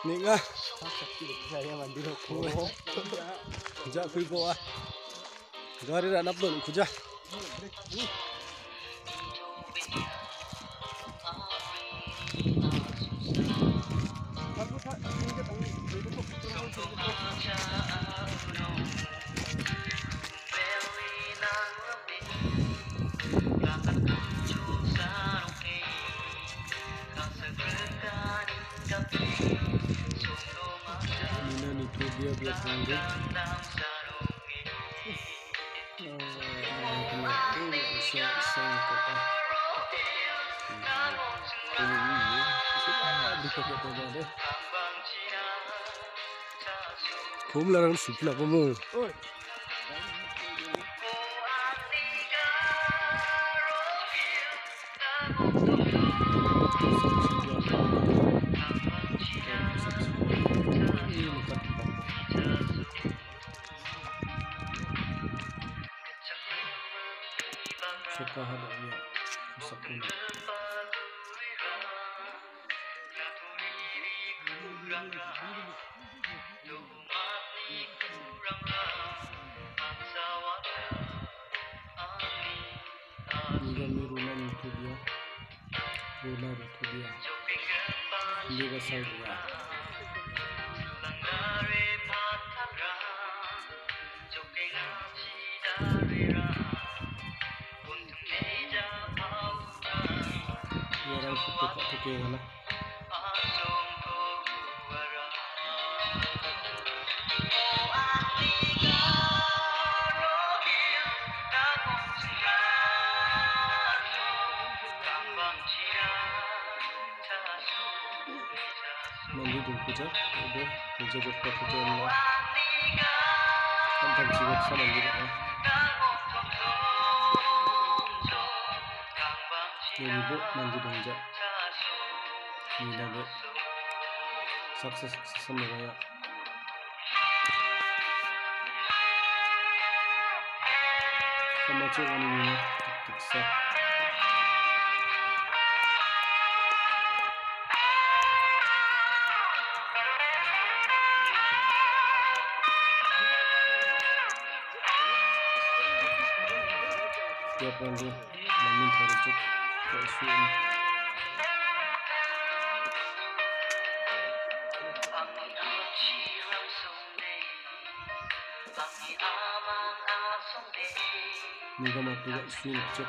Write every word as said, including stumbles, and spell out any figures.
Nih nga. Saya mandi ko. Kuja kuy ko ah. Gari ra napdon kuja. Nina nito dia dia tunggu. Kum larang supla kamu. Suka hadanya sepuluh. Hingga mirunan itu dia, lunar itu dia, dia besar dia. Orang suka pakai mana? Mandi dulu kuja, udah kuja jepit kuja Allah. Tentang jiwa sama juga ah. Ini bu mandi dulu aja. Ini dah bu. Sukses sukses semua ya. Sama cewek ini tiksa. Tiap orang mamin tercuk kesulitan. Niga mati gak sulit.